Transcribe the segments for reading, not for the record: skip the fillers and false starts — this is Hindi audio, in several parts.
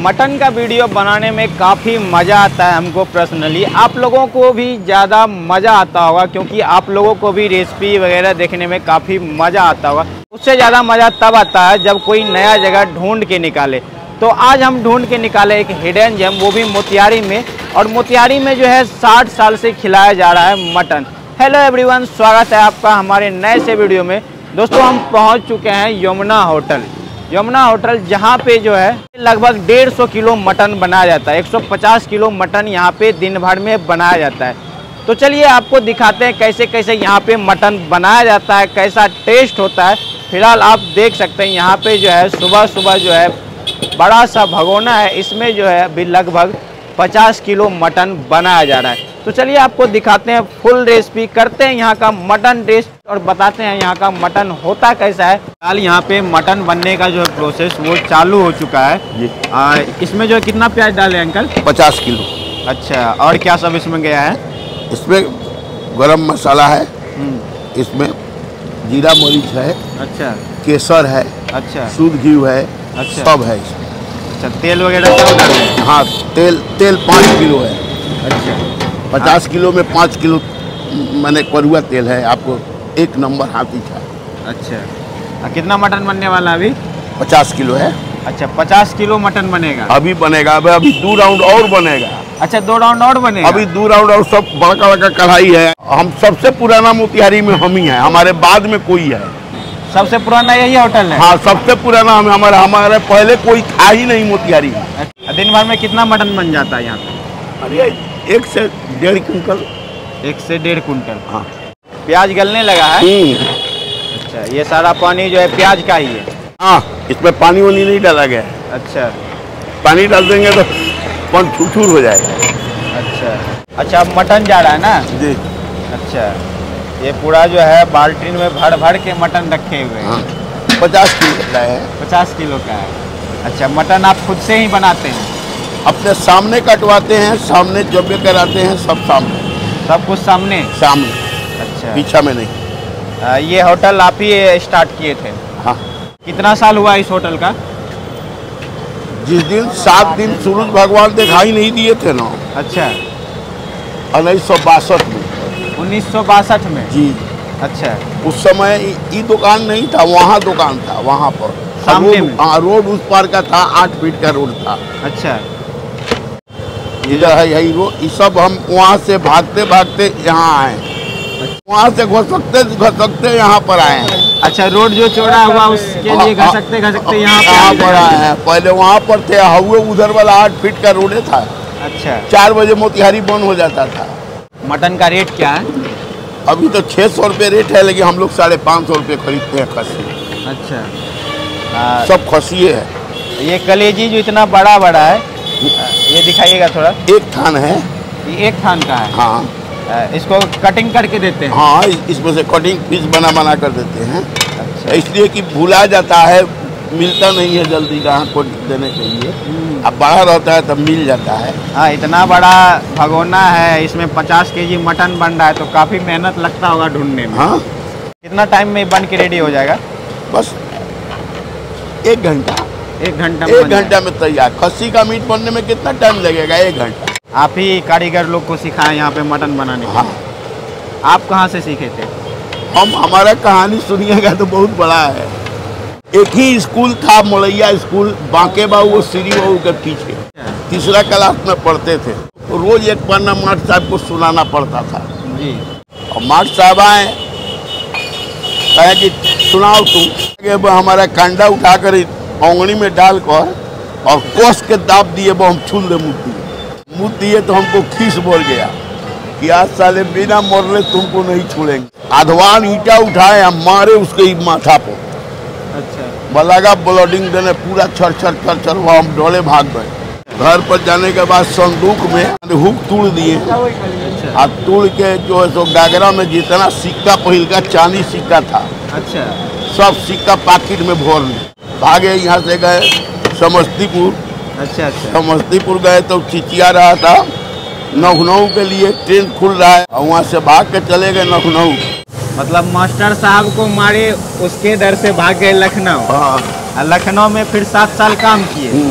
मटन का वीडियो बनाने में काफ़ी मज़ा आता है हमको पर्सनली। आप लोगों को भी ज़्यादा मज़ा आता होगा क्योंकि आप लोगों को भी रेसिपी वगैरह देखने में काफ़ी मज़ा आता होगा। उससे ज़्यादा मज़ा तब आता है जब कोई नया जगह ढूंढ के निकाले। तो आज हम ढूंढ के निकाले एक हिडन जेम, वो भी मोतिहारी में। और मोतिहारी में जो है 60 साल से खिलाया जा रहा है मटन। हेलो एवरीवन, स्वागत है आपका हमारे नए से वीडियो में। दोस्तों हम पहुंच चुके हैं यमुना होटल, जहां पे जो है लगभग 150 किलो मटन बनाया जाता है। 150 किलो मटन यहां पे दिन भर में बनाया जाता है। तो चलिए आपको दिखाते हैं कैसे कैसे यहां पे मटन बनाया जाता है, कैसा टेस्ट होता है। फिलहाल आप देख सकते हैं यहाँ पे जो है सुबह सुबह जो है बड़ा सा भगोना है, इसमें जो है अभी लगभग 50 किलो मटन बनाया जा रहा है। तो चलिए आपको दिखाते हैं, फुल रेसिपी करते हैं यहाँ का मटन टेस्ट और बताते हैं यहाँ का मटन होता कैसा है। फिलहाल यहाँ पे मटन बनने का जो है प्रोसेस वो चालू हो चुका है जी। इसमें जो है कितना प्याज डाले अंकल? 50 किलो। अच्छा, और क्या सब इसमें गया है? इसमें गरम मसाला है, इसमें जीरा मरीच है, अच्छा, केसर है, अच्छा, शुद्ध घी है, अच्छा, सब है इसमें। अच्छा, तेल वगैरह सब डाले हैं? हाँ, तेल 5 किलो है। अच्छा, 50 किलो में 5 किलो मैंने करुआ तेल है, आपको एक नंबर हाथी था। अच्छा, कितना मटन बनने वाला अभी? 50 किलो है। अच्छा, 50 किलो मटन बनेगा? अभी बनेगा, अभी 2 राउंड और बनेगा। अच्छा, 2 राउंड और बनेगा? अभी 2 राउंड और, सब बड़का बड़का कढ़ाई है। हम सबसे पुराना मोतिहारी में हम ही हैं, हमारे बाद में कोई है। सबसे पुराना यही होटल है? हाँ, सबसे पुराना हमारे पहले कोई था ही नहीं मोतिहारी में। दिन भर में कितना मटन बन जाता है यहाँ पे? अरे 1 से 1.5 कुंटल। 1 से 1.5 कुंटल। हाँ। प्याज गलने लगा है? अच्छा, ये सारा पानी जो है प्याज का ही है? हाँ, इसमें पानी वानी नहीं डाला गया है। अच्छा, पानी डाल देंगे तो पानी छुर हो जाएगा। अच्छा, अब मटन जा रहा है ना जी। अच्छा, ये पूरा जो है बाल्टीन में भर भर के मटन रखे हुए हैं। हाँ, 50 किलो का है। 50 किलो का है। अच्छा, मटन आप खुद से ही बनाते हैं? अपने सामने कटवाते हैं, सामने जबे कराते हैं, सब सामने। सब कुछ सामने? अच्छा, पीछा में नहीं। ये होटल आप ही स्टार्ट किए थे? हाँ। कितना साल हुआ इस होटल का? जिस दिन 7 दिन सूरज भगवान दिखाई नहीं दिए थे ना। अच्छा, 1962 में। 1962 में जी। अच्छा, उस समय ये दुकान नहीं था, वहाँ दुकान था, वहाँ पर सामने में। हाँ, रोड उस पार का था, 8 फीट का रोड था। अच्छा, इधर है यही रोड। ये सब हम वहाँ से भागते भागते यहाँ आए। वहाँ से घसकते यहाँ पर आए हैं। अच्छा, रोड जो चौड़ा हुआ उसके लिए घसकते यहाँ पर आए हैं। पहले वहाँ पर थे, हुए उधर वाला 8 फीट का रोड था। अच्छा, 4 बजे मोतिहारी बंद हो जाता था। मटन का रेट क्या है? अभी तो 600 रुपये रेट है, लेकिन हम लोग 550 रुपये खरीदते हैं खस्सी। अच्छा, सब खस्सी है। ये कलेजी जो इतना बड़ा बड़ा है, ये दिखाइएगा थोड़ा। एक थान है। ये एक थान का है? हाँ। इसको कटिंग करके देते हैं? हाँ, इसमें से कटिंग पीस बना कर देते हैं। अच्छा, इसलिए कि भुला जाता है, मिलता नहीं है जल्दी ग्राहक को देने के लिए। अब बड़ा रहता है तब मिल जाता है। हाँ, इतना बड़ा भगोना है, इसमें 50 केजी मटन बन रहा है, तो काफ़ी मेहनत लगता होगा ढूंढने में। हाँ। कितना टाइम में बन के रेडी हो जाएगा? बस 1 घंटा। 1 घंटा? 1 घंटा में तैयार। खस्सी का मीट बनने में कितना टाइम लगेगा? 1 घंटा। आप ही कारीगर लोग को सिखाए यहाँ पे मटन बनाने? हाँ। आप कहाँ से सीखे थे? हमारा कहानी सुनिएगा तो बहुत बड़ा है। एक ही स्कूल था, मलैया स्कूल, बांके बाबू वो श्री बाबू के पीछे। 3रा क्लास में पढ़ते थे, तो रोज एक पन्ना माट साहब को सुनाना पड़ता था जी। और माट साहब आए, कहे कि सुनाओ तुम। हमारा कंडा उठाकर ओंगनी में डालकर और कोस के दाब दिए, वो हम छूल दे मुँह दिए तो हमको खीस बोल गया कि आज साले बिना मरले तुमको नहीं छोड़ेंगे। आधवान ईंटा उठाए, हम मारे उसके माथा पर। अच्छा, लगा ब्लडिंग देने, पूरा छर हुआ। हम डोले भाग गए। घर पर जाने के बाद संदूक में हुक तोड़ दिए। और तोड़ के जो है सो गागरा में जितना सिक्का पहिल का चांदी सिक्का था, अच्छा, सब सिक्का पैकेट में भर लिए। भागे, यहाँ से गए समस्तीपुर। अच्छा, समस्तीपुर गए तो चिचिया रहा था, लखनऊ के लिए ट्रेन खुल रहा है, और वहाँ से भाग के चले गए लखनऊ। मतलब मास्टर साहब को मारे, उसके डर से भाग गए लखनऊ। हाँ। लखनऊ में फिर 7 साल काम किए।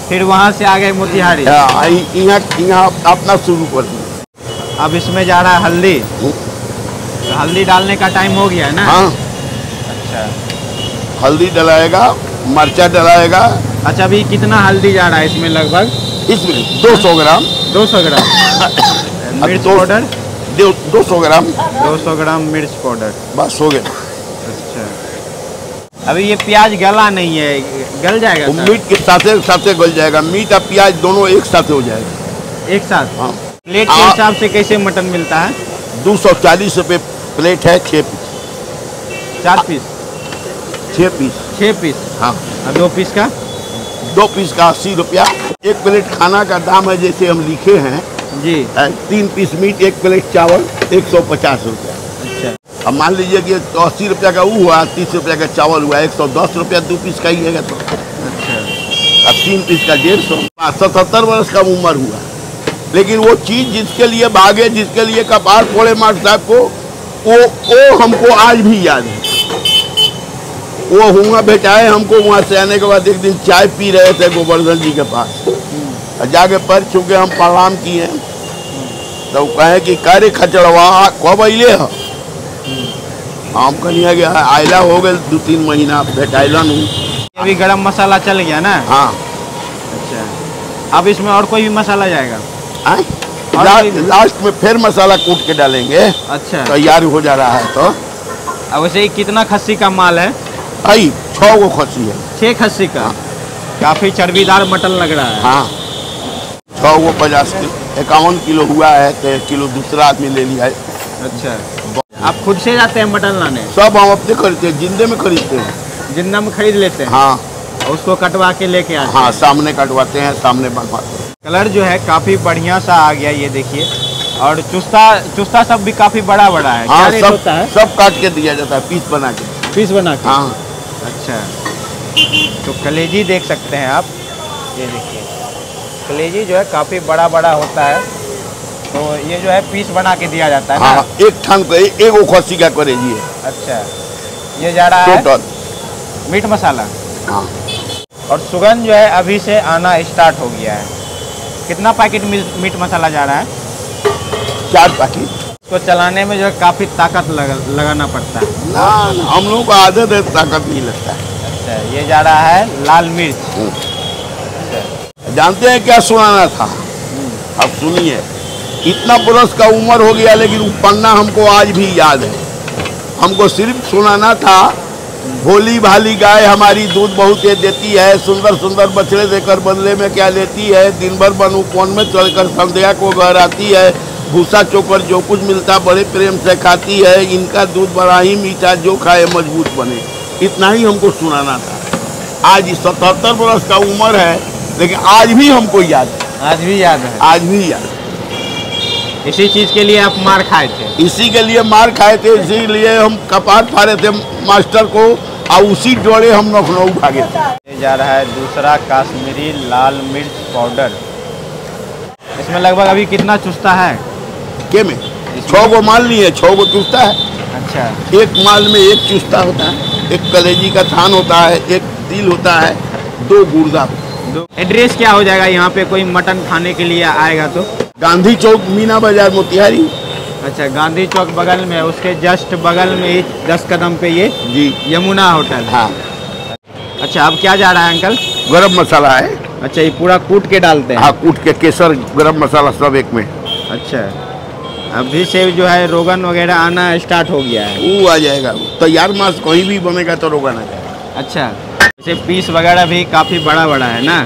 फिर वहाँ से आ गए मोतिहारी। यहाँ अपना शुरू कर दिया। अब इसमें जा रहा है हल्दी, तो हल्दी डालने का टाइम हो गया है ना? हाँ, अच्छा, हल्दी डलाएगा, मिर्चा डलाएगा। अच्छा अभी कितना हल्दी जा रहा है इसमें लगभग? इसमें 200 ग्राम 200 ग्राम मिर्च पाउडर, 200 ग्राम 200 ग्राम मिर्च पाउडर, बस हो गया। अच्छा अभी ये प्याज गला नहीं है, गल जाएगा वो सर? मीट के साथ गल जाएगा। मीट और प्याज दोनों एक साथ हो जाएगा। एक साथ? हाँ। प्लेट के हिसाब से कैसे मटन मिलता है? 240 रुपये प्लेट है। 6 पीस। 4 पीस? 6 पीस। 6 पीस? हाँ। और 2 पीस का? 2 पीस का 80 रुपया। एक प्लेट खाना का दाम है जैसे हम लिखे हैं जी। 3 पीस मीट, 1 प्लेट चावल 150 रुपया। अच्छा, अब मान लीजिए कि 80 रुपया का वो हुआ, 30 रुपया का चावल हुआ, 110 रुपया 2 पीस का ही है। तो अच्छा, अब 3 पीस का 150। 77 वर्ष का उम्र हुआ, लेकिन वो चीज़ जिसके लिए भागे, जिसके लिए कपार फोड़े मास्टर साहब को, वो हमको आज भी याद है। वो हुआ बेचाए हमको। वहाँ से आने के बाद एक दिन चाय पी रहे थे गोवर्धन जी के पास, और जाके पर चुके हम प्रणाम किए, तो कहे कि कार्य खचड़वा कब अले है? हम कहिए गया आयला हो गए 2-3 महीना बेटाइलन हूँ। अभी गरम मसाला चल गया ना? हाँ। अच्छा, अब इसमें और कोई भी मसाला जाएगा? लास्ट में फिर मसाला कूट के डालेंगे। अच्छा, तैयार हो जा रहा है। तो अब वैसे ही कितना खस्सी का माल है? आई 6 गो खस्सी है। 6 खस्सी का? हाँ। काफी चर्बीदार मटन लग रहा है। हाँ, 6 गो 50 किलो 51 किलो हुआ है, तो 1 किलो दूसरा आदमी ले लिया है। अच्छा, आप खुद से जाते हैं मटन लाने? सब हम अपने खरीदते हैं, जिंदे में खरीदते हैं। जिंदा में खरीद लेते हैं? हाँ। और उसको कटवा के लेके आते हैं? हाँ, सामने कटवाते हैं, सामने बनवाते हैं। कलर जो है काफी बढ़िया सा आ गया, ये देखिए। और चुस्ता सब भी काफी बड़ा बड़ा है। हाँ, क्या रेट होता है? सब काट के दिया जाता है, पीस बना के। पीस बना के? हाँ। अच्छा, तो कलेजी देख सकते हैं आप, ये देखिए कलेजी जो है काफ़ी बड़ा बड़ा होता है, तो ये जो है पीस बना के दिया जाता है। हाँ, ना? एक थान को एक वो खस्सी का करेजी है। अच्छा, ये जा रहा है टोटल मीट मसाला। हाँ। और सुगंध जो है अभी से आना स्टार्ट हो गया है। कितना पैकेट मीट मसाला जा रहा है? 4 पैकेट। इसको चलाने में जो है काफ़ी ताकत लगाना पड़ता है ना, हम लोगों को आदत है, ताकत नहीं लगता है। अच्छा, ये जा रहा है लाल मिर्च। जानते हैं क्या सुनाना था? अब सुनिए। इतना बरस का उम्र हो गया, लेकिन वो पन्ना हमको आज भी याद है। हमको सिर्फ सुनाना था, भोली भाली गाय हमारी दूध बहुत ये देती है, सुंदर सुंदर बछड़े देकर बदले में क्या लेती है, दिन भर बनूपन में चढ़कर संध्या को घर आती है, भूसा चोकर जो कुछ मिलता बड़े प्रेम से खाती है, इनका दूध बड़ा ही मीठा, जो खाए मजबूत बने। इतना ही हमको सुनाना था। आज 77 वर्ष का उम्र है, लेकिन आज भी हमको याद है। आज भी याद है? आज भी याद है। इसी चीज़ के लिए आप मार खाए थे? इसी के लिए मार खाए थे, इसीलिए हम कपार फाड़े थे मास्टर को, और उसी जोड़े हम लखनऊ भागे थे। ये जा रहा है दूसरा काश्मीरी लाल मिर्च पाउडर। इसमें लगभग अभी कितना चुस्ता है? के में 6 गो माल लिए, 6 गो चुस्ता है। अच्छा, एक माल में 1 चुस्ता होता है, 1 कलेजी का थान होता है, 1 तिल होता है, 2 गुर्दा। एड्रेस क्या हो जाएगा यहाँ पे कोई मटन खाने के लिए आएगा तो? गांधी चौक, मीना बाजार, मोतिहारी। अच्छा, गांधी चौक बगल में, उसके जस्ट बगल में ही 10 कदम पे ये जी यमुना होटल। हाँ। अच्छा, अब क्या जा रहा है अंकल? गरम मसाला है। अच्छा, ये पूरा कूट के डालते हैं? हाँ, कूट के केसर गरम मसाला सब एक में। अच्छा, अभी से जो है रोगन वगैरह आना स्टार्ट हो गया है? वो आ जाएगा। तैयार मांस कहीं भी बनेगा तो रोगन आ जाएगा। अच्छा, जैसे पीस वगैरह भी काफ़ी बड़ा बड़ा है ना?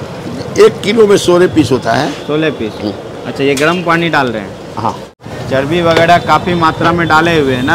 1 किलो में 16 पीस होता है। 16 पीस? अच्छा, ये गर्म पानी डाल रहे हैं? हाँ। चर्बी वगैरह काफ़ी मात्रा में डाले हुए हैं ना?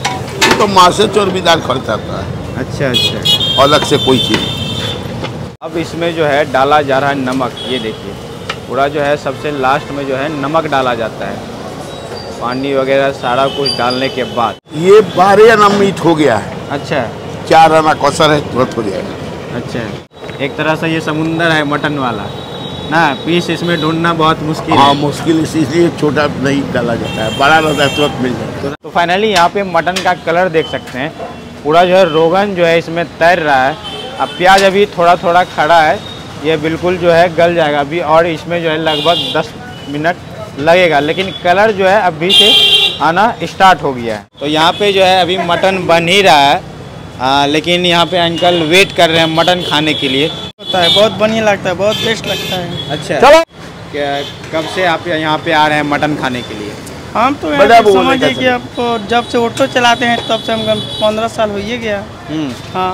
तो माँ से चर्बीदार खर्चा होता है। अच्छा अच्छा, अलग से कोई चीज़। अब इसमें जो है डाला जा रहा है नमक। ये देखिए पूरा जो है सबसे लास्ट में जो है नमक डाला जाता है, पानी वगैरह सारा कुछ डालने के बाद। ये 12 आना मीट हो गया है। अच्छा, 4 आना कौसर है, तुरंत हो जाएगा। अच्छा, एक तरह से ये समुंदर है मटन वाला ना? पीस इसमें ढूंढना बहुत मुश्किल है। हाँ, मुश्किल इसलिए छोटा नहीं डाला जाता है, बड़ा रहता है तुरंत मिल जाता है। तो फाइनली यहाँ पे मटन का कलर देख सकते हैं, पूरा जो है रोगन जो है इसमें तैर रहा है। अब प्याज अभी थोड़ा थोड़ा खड़ा है, ये बिल्कुल जो है गल जाएगा अभी, और इसमें जो है लगभग 10 मिनट लगेगा, लेकिन कलर जो है अभी से आना स्टार्ट हो गया है। तो यहाँ पे जो है अभी मटन बन ही रहा है, लेकिन यहाँ पे अंकल वेट कर रहे हैं मटन खाने के लिए। होता है, बहुत बढ़िया लगता है, बहुत बेस्ट लगता है। अच्छा, चलो क्या कब से आप यहाँ पे आ रहे हैं मटन खाने के लिए? हम तो बड़ा यहाँ पे बोलने समझिए का कि आपको जब से ऑटो चलाते हैं तब से हम 15 साल हो ही गया। हाँ,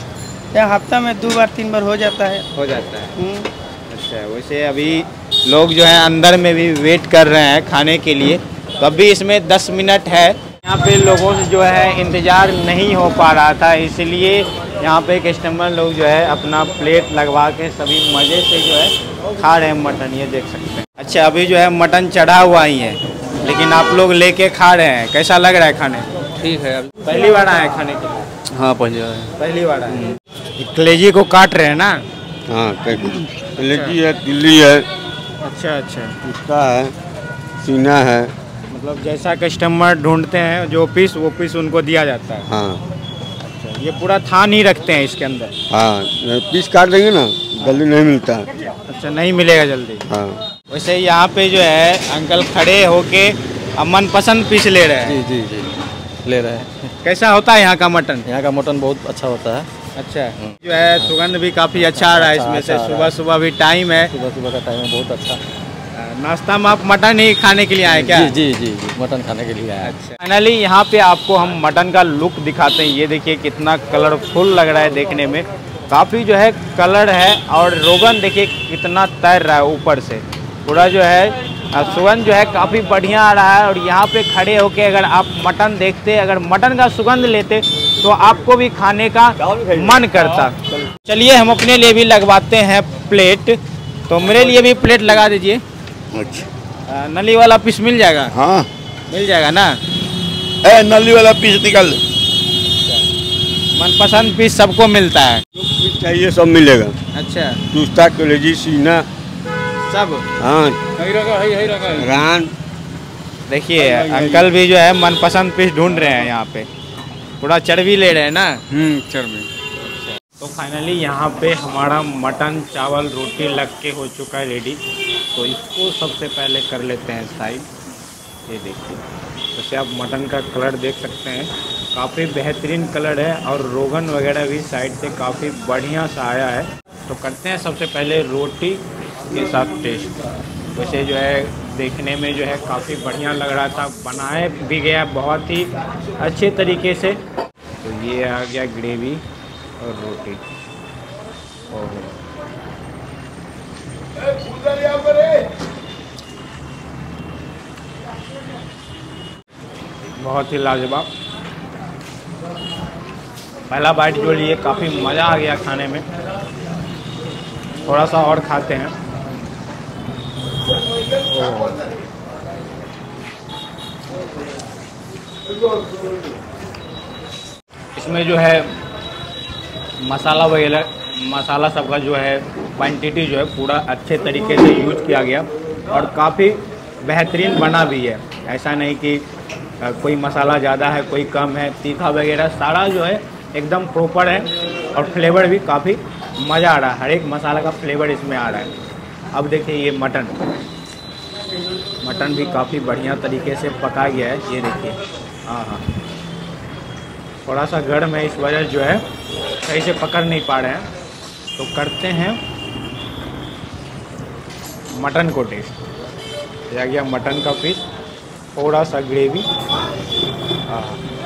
यहाँ हफ्ता में 2 बार 3 बार हो जाता है। हो जाता है। अच्छा, वैसे अभी लोग जो है अंदर में भी वेट कर रहे हैं खाने के लिए, तो अभी इसमें 10 मिनट है। यहाँ पे लोगों से जो है इंतज़ार नहीं हो पा रहा था, इसलिए यहाँ पे कस्टमर लोग जो है अपना प्लेट लगवा के सभी मज़े से जो है खा रहे हैं मटन, ये देख सकते हैं। अच्छा, अभी जो है मटन चढ़ा हुआ ही है, लेकिन आप लोग लेके खा रहे हैं, कैसा लग रहा है खाने? ठीक है। पहली बार आए खाने के लिए? हाँ, पहली बार आए। कलेजी को काट रहे हैं ना? हाँ, कलेजी है, तिल्ली है, अच्छा अच्छा, कुत्ता है, सीना है। मतलब जैसा कस्टमर ढूंढते हैं जो पीस, वो पीस उनको दिया जाता है। हाँ अच्छा, ये पूरा थान ही रखते हैं इसके अंदर? हाँ, पीस काट देंगे ना, जल्दी नहीं मिलता। अच्छा, नहीं मिलेगा जल्दी। हाँ, वैसे यहाँ पे जो है अंकल खड़े होके मनपसंद पीस ले रहे हैं। जी जी जी, ले रहे हैं। कैसा होता है यहाँ का मटन? यहाँ का मटन बहुत अच्छा होता है। अच्छा, जो है सुगंध भी काफ़ी अच्छा आ रहा है इसमें से। सुबह सुबह भी टाइम है, सुबह सुबह का टाइम है, बहुत अच्छा। नाश्ता में आप मटन ही खाने के लिए आए क्या? जी जी जी, मटन खाने के लिए आए। अच्छा, फाइनली यहाँ पे आपको हम मटन का लुक दिखाते हैं। ये देखिए कितना कलरफुल लग रहा है देखने में, काफ़ी जो है कलर है, और रोगन देखिए कितना तैर रहा है ऊपर से। पूरा जो है सुगंध जो है काफ़ी बढ़िया आ रहा है। और यहाँ पे खड़े होके अगर आप मटन देखते, अगर मटन का सुगंध लेते, तो आपको भी खाने का मन करता। चलिए हम अपने लिए भी लगवाते हैं प्लेट, तो मेरे लिए भी प्लेट लगा दीजिए। अच्छा, नली वाला पीस मिल जाएगा? हाँ, मिल जाएगा ना? ए नली वाला पीस निकाल। मनपसंद पीस सबको मिलता है? जो पीस चाहिए सब मिलेगा। अच्छा, कुत्ता, कलेजी, सीना, सब? हाँ, रान। देखिए अंकल भी जो है मनपसंद पीस ढूंढ रहे हैं यहाँ पे, पूरा चर्बी ले रहे हैं ना? चर्बी। तो फाइनली यहाँ पे हमारा मटन चावल रोटी लग के हो चुका है रेडी। तो इसको सबसे पहले कर लेते हैं साइड। ये देखिए, जैसे आप मटन का कलर देख सकते हैं, काफ़ी बेहतरीन कलर है, और रोगन वगैरह भी साइड से काफ़ी बढ़िया सा आया है। तो करते हैं सबसे पहले रोटी के साथ टेस्ट। वैसे जो है देखने में जो है काफ़ी बढ़िया लग रहा था, बनाए भी गया बहुत ही अच्छे तरीके से। तो ये आ गया ग्रेवी और रोटी। ओह, बहुत ही लाजवाब। पहला बाइट जो लिए काफ़ी मज़ा आ गया खाने में। थोड़ा सा और खाते हैं। इसमें जो है मसाला वगैरह, मसाला सबका जो है क्वांटिटी जो है पूरा अच्छे तरीके से यूज किया गया, और काफ़ी बेहतरीन बना भी है। ऐसा नहीं कि कोई मसाला ज़्यादा है, कोई कम है, तीखा वगैरह सारा जो है एकदम प्रॉपर है, और फ्लेवर भी काफ़ी मज़ा आ रहा है। हर एक मसाला का फ्लेवर इसमें आ रहा है। अब देखिए ये मटन भी काफ़ी बढ़िया तरीके से पका गया है। ये देखिए, हाँ हाँ, थोड़ा सा गर्म है, इस वजह जो है सही से पकड़ नहीं पा रहे हैं। तो करते हैं मटन को टेस्ट। यह गया मटन का पीस, थोड़ा सा ग्रेवी। हाँ,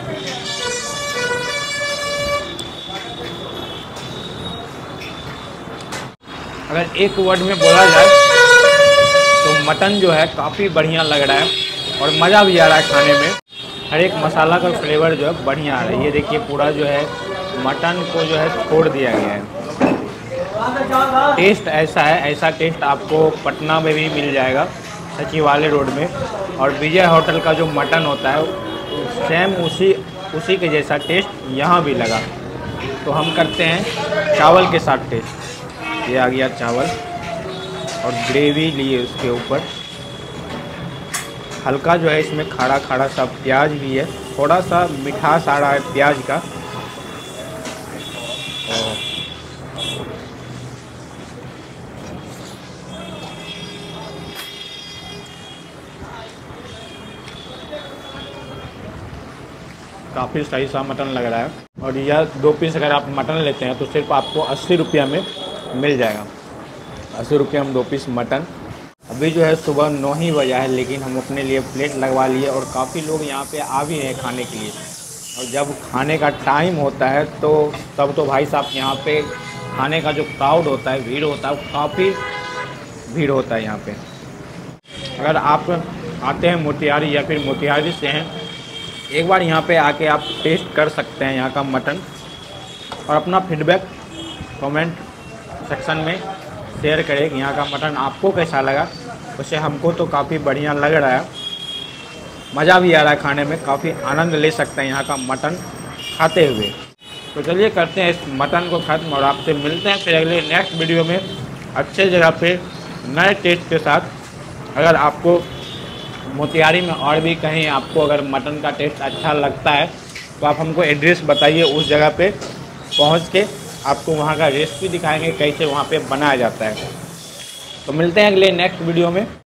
अगर एक वर्ड में बोला जाए तो मटन जो है काफ़ी बढ़िया लग रहा है, और मज़ा भी आ रहा है खाने में। हर एक मसाला का फ्लेवर जो है बढ़िया आ रहा है। ये देखिए पूरा जो है मटन को जो है छोड़ दिया गया है। टेस्ट ऐसा है, ऐसा टेस्ट आपको पटना में भी मिल जाएगा, सचिवालय रोड में। और विजय होटल का जो मटन होता है सेम उसी के जैसा टेस्ट यहाँ भी लगा। तो हम करते हैं चावल के साथ टेस्ट। ये आ गया चावल, और ग्रेवी लिए उसके ऊपर। हल्का जो है इसमें खड़ा खड़ा सा प्याज भी है, थोड़ा सा मिठास आ रहा है प्याज का। काफ़ी सही सा मटन लग रहा है। और यह 2 पीस अगर आप मटन लेते हैं तो सिर्फ आपको 80 रुपया में मिल जाएगा। 80 रुपये में 2 पीस मटन। अभी जो है सुबह 9 ही बजा है, लेकिन हम अपने लिए प्लेट लगवा लिए और काफ़ी लोग यहाँ पे आ भी रहे हैं खाने के लिए। और जब खाने का टाइम होता है तो तब तो भाई साहब यहाँ पे खाने का जो क्राउड होता है, भीड़ होता है, काफ़ी भीड़ होता है यहाँ पे। अगर आप आते हैं मोतिहारी या फिर मोतिहारी से हैं, एक बार यहाँ पे आके आप टेस्ट कर सकते हैं यहाँ का मटन और अपना फीडबैक कमेंट सेक्शन में शेयर करें कि यहाँ का मटन आपको कैसा लगा। वैसे हमको तो काफ़ी बढ़िया लग रहा है, मज़ा भी आ रहा है खाने में, काफ़ी आनंद ले सकते हैं यहाँ का मटन खाते हुए। तो चलिए करते हैं इस मटन को ख़त्म और आपसे मिलते हैं फिर अगले नेक्स्ट वीडियो में अच्छे जगह पे नए टेस्ट के साथ। अगर आपको मोतिहारी में और भी कहीं आपको अगर मटन का टेस्ट अच्छा लगता है तो आप हमको एड्रेस बताइए, उस जगह पे पहुंच के आपको वहां का रेसिपी दिखाएंगे कैसे वहां पे बनाया जाता है। तो मिलते हैं अगले नेक्स्ट वीडियो में।